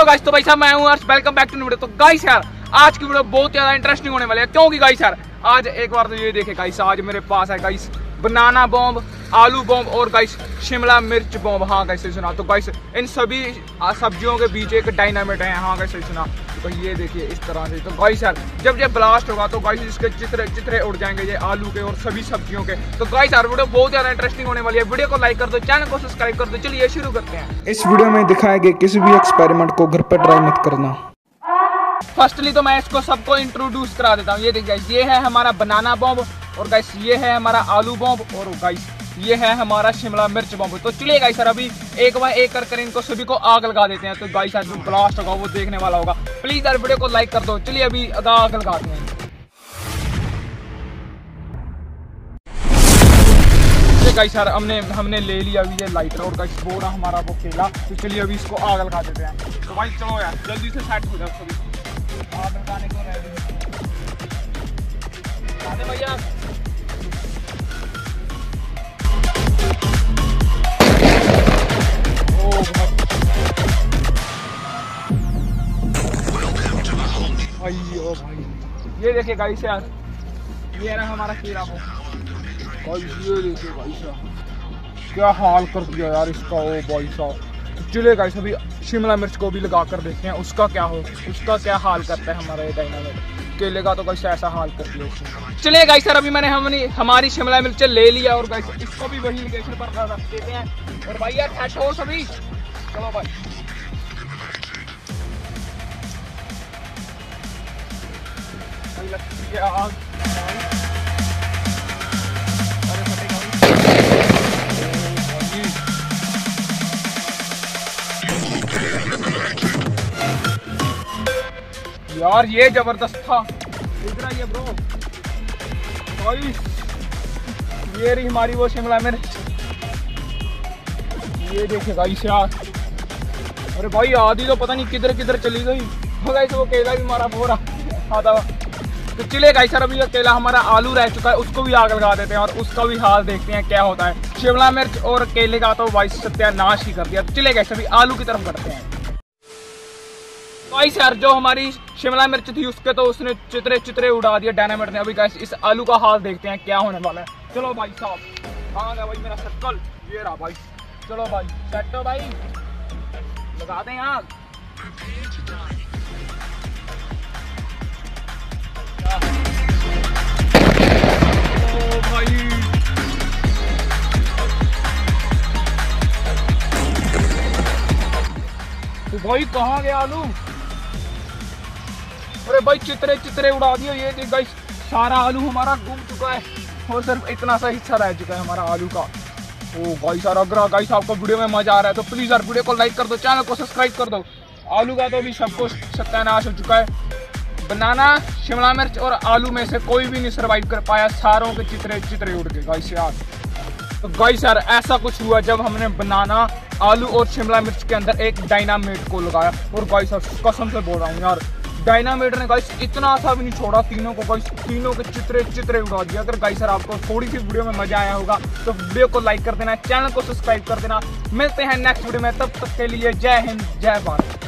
Hello guys, तो भाई साहब मैं हूं Arsh, welcome back to new video. तो गाइस यार आज की वीडियो बहुत ज्यादा इंटरेस्टिंग होने वाली है, क्योंकि गाइस यार आज एक बार तो ये देखे गाइस, आज मेरे पास है गाइस बनाना बॉम्ब, आलू बॉम्ब और गाइस शिमला मिर्च बॉम्ब। हाँ गाइस सुना, तो गाइस इन सभी सब्जियों के बीच एक डायनामाइट है। हाँ गाइस सुना, तो ये देखिए इस तरह से। तो गाइस यार जब ये ब्लास्ट होगा तो गाइस इसके चित्रे उड़ जाएंगे, ये आलू के और सभी सब्जियों के। तो गाइस यार वीडियो बहुत ज्यादा इंटरेस्टिंग होने वाली है। वीडियो को लाइक कर दो, चैनल को सब्सक्राइब कर दो। चलिए शुरू करते हैं। इस वीडियो में दिखाए गए किसी भी एक्सपेरिमेंट को घर पर ट्राई मत करना। फर्स्टली तो मैं इसको सबको इंट्रोड्यूस करा देता हूँ। ये देखिए गाइस, ये है हमारा बनाना बॉम्ब, और गाइस ये है हमारा आलू बॉम्ब, और गाइस ये है हमारा शिमला मिर्च बॉम्ब। तो चलिए गाइस सर अभी एक बार एक कर इनको सभी को आग लगा देते हैं। तो गाइस यार जो ब्लास्ट होगा वो देखने वाला होगा। प्लीज यार वीडियो को लाइक कर दो। चलिए अभी आग लगाते हैं। गाइस यार हमने ले लिया अभी ये लाइटर और गाइस वो रहा हमारा वो केला। तो चलिए अभी इसको आग लगा देते हैं। तो भाई चलो यार जल्दी से सेट हो जाओ सभी, आग लगाने को रेडी भैया। भाई ये देखिए गाइस यार, ये रहा हमारा केला वो। गाइस ये देखिए गाइस क्या हाल कर दिया यार इसका। ओ भाई साहब, चलिए गाइस अभी शिमला मिर्च को भी लगा कर देखते हैं उसका क्या हाल करता है हमारा ये डायनामाइट। केले का तो गाइस ऐसा हाल कर दिया उसने। चलिए गाइस सर अभी हमने हमारी शिमला मिर्च ले लिया और गाइस इसको भी वही लोकेशन पर रख देते हैं। और भाई यार सेट हो सभी, चलो भाई। यार ये जबरदस्त था, इधर आइए ब्रो। भाई ये रही हमारी वो शिमला मिर्च, ये देखिए गाइस यार। अरे भाई आधी तो पता नहीं किधर चली गई। गाइस वो केला भी हमारा पूरा आधा। तो चलिए गाइस सर अभी ये केला हमारा आलू रह चुका है, उसको भी आग लगा देते हैं और उसका भी हाल देखते हैं क्या होता है। शिमला मिर्च और केले का तो भाई सत्यानाश ही कर दिया। तो चलिए गाइस अभी आलू की तरफ बढ़ते हैं। गाइस यार जो हमारी शिमला मिर्च थी उसके तो उसने चित्रे उड़ा दिया डायनामाइट ने। अभी गाइस इस आलू का हाल देखते हैं क्या होने वाला है। चलो भाई साहब, कहाँ गया भाई मेरा सर्कल, ये रहा भाई। चलो भाई सेट हो भाई, लगा दें आग। ओ भाई तो भाई कहाँ गया आलू। अरे भाई चित्रे उड़ा दिए। ये देख गाइस सारा आलू हमारा डूब चुका है और सिर्फ इतना सा हिस्सा रह चुका है हमारा आलू का। ओ गाइस यार अगर गाइस आपको वीडियो में मजा आ रहा है तो प्लीज यार वीडियो को लाइक कर दो, चैनल को सब्सक्राइब कर दो। आलू का तो अभी सबको सत्यानाश हो चुका है। बनाना, शिमला मिर्च और आलू में से कोई भी नहीं सर्वाइव कर पाया, सारों के चित्रे उड़ गए गाइस यार। तो गाइस यार ऐसा कुछ हुआ जब हमने बनाना, आलू और शिमला मिर्च के अंदर एक डायनामाइट को लगाया। और गाइस कसम से बोल रहा हूँ यार, डायनामाइट ने गाइस इतना सा भी नहीं छोड़ा, तीनों को गाइस तीनों के चित्रे उड़ा दिया। अगर गाइस सर आपको थोड़ी सी वीडियो में मजा आया होगा तो वीडियो को लाइक कर देना, चैनल को सब्सक्राइब कर देना। मिलते हैं नेक्स्ट वीडियो में, तब तक के लिए जय हिंद जय भारत।